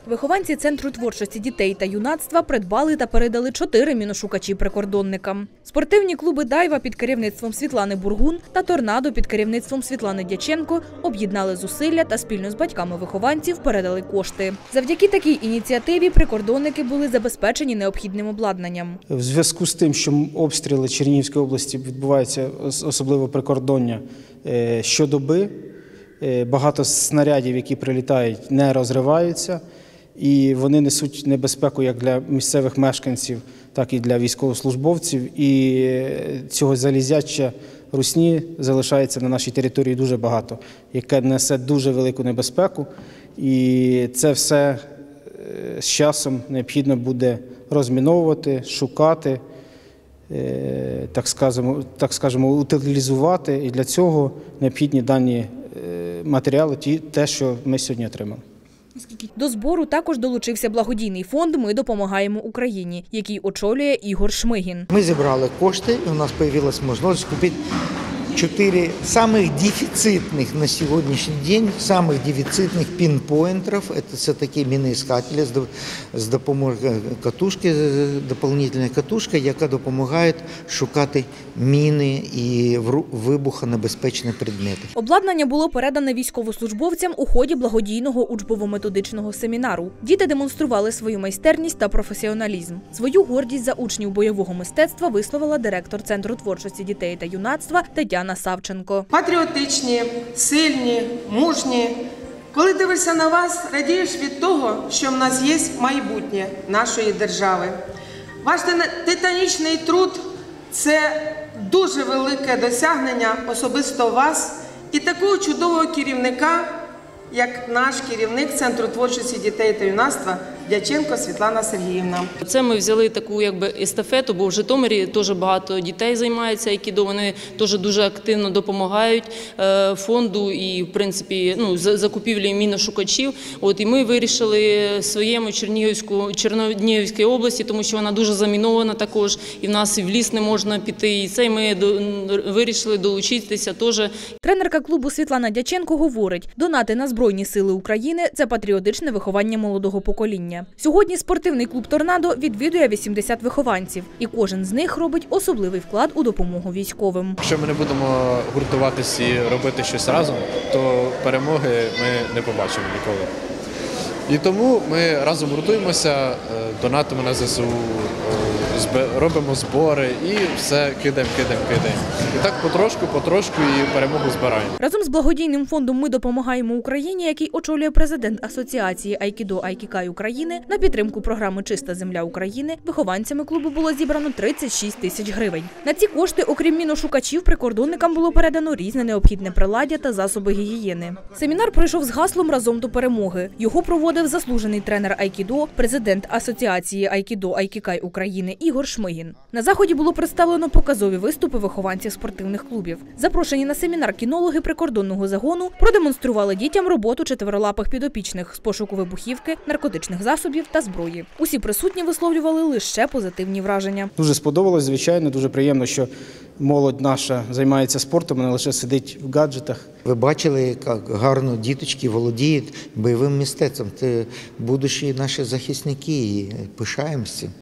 Вихованці Центру творчості дітей та юнацтва придбали та передали 4 міношукачі прикордонникам. Спортивні клуби «Дайва» під керівництвом Світлани Бургун та «Торнадо» під керівництвом Світлани Дяченко об'єднали зусилля та спільно з батьками вихованців передали кошти. Завдяки такій ініціативі прикордонники були забезпечені необхідним обладнанням. В зв'язку з тим, що обстріли Чернігівської області відбуваються, особливо прикордоння, щодоби, багато снарядів, які прилітають, не розриваються, і вони несуть небезпеку як для місцевих мешканців, так і для військовослужбовців. І цього залізяча русні залишається на нашій території дуже багато, яке несе дуже велику небезпеку. І це все з часом необхідно буде розміновувати, шукати, так скажемо, утилізувати. І для цього необхідні дані матеріали, те, що ми сьогодні отримали. До збору також долучився благодійний фонд «Ми допомагаємо Україні», який очолює Ігор Шмигін. Ми зібрали кошти, і у нас з'явилася можливість купити 4 самых дефицитных на сегодняшний день, самых дефицитных пинпоинтеров. Это такі міноіскателі з допомогою катушки, дополнительної катушки, яка допомагає шукати міни і вибухонебезпечні предмети. Обладнання було передане військовослужбовцям у ході благодійного учбово-методичного семінару. Діти демонстрували свою майстерність та професіоналізм. Свою гордість за учнів бойового мистецтва висловила директор Центру творчості дітей та юнацтва Тетяна Савченко. Патріотичні, сильні, мужні. Коли дивишся на вас, радієш від того, що в нас є майбутнє нашої держави. Ваш титанічний труд – це дуже велике досягнення особисто вас і такого чудового керівника, як наш керівник Центру творчості дітей та юнацтва Дяченко Світлана Сергіївна. Це ми взяли таку естафету, бо в Житомирі теж багато дітей займаються айкідо, вони теж дуже активно допомагають фонду і, в принципі, закупівлі міношукачів. І ми вирішили своєму Чернігівській області, тому що вона дуже замінована також, і в нас і в ліс не можна піти, і це ми вирішили долучитися теж. Тренерка клубу Світлана Дяченко говорить, донати на Збройні сили України – це патріотичне виховання молодого покоління. Сьогодні спортивний клуб «Торнадо» відвідує 80 вихованців, і кожен з них робить особливий вклад у допомогу військовим. Якщо ми не будемо гуртуватися і робити щось разом, то перемоги ми не побачимо ніколи. І тому ми разом гуртуємося, донатимо на ЗСУ, робимо збори і все кидаємо. І так потрошку і перемогу збираємо. Разом з благодійним фондом «Ми допомагаємо Україні», який очолює президент Асоціації айкідо «Айкікай України», на підтримку програми «Чиста земля України» вихованцями клубу було зібрано 36 тисяч гривень. На ці кошти, окрім міношукачів, прикордонникам було передано різне необхідне приладдя та засоби гігієни. Семінар пройшов з гаслом «Разом до перемоги». Його проводив заслужений тренер айкідо, президент Асоціації айкідо «Айкікай України» Ігор Шмигін. На заході було представлено показові виступи вихованців спортивних клубів. Запрошені на семінар кінологи прикордонного загону продемонстрували дітям роботу четверолапих підопічних з пошуку вибухівки, наркотичних засобів та зброї. Усі присутні висловлювали лише позитивні враження. Дуже сподобалось, звичайно, дуже приємно, що молодь наша займається спортом, а не лише сидить в гаджетах. Ви бачили, як гарно діточки володіють бойовим мистецтвом. Це будущі наші захисники і пишаємося.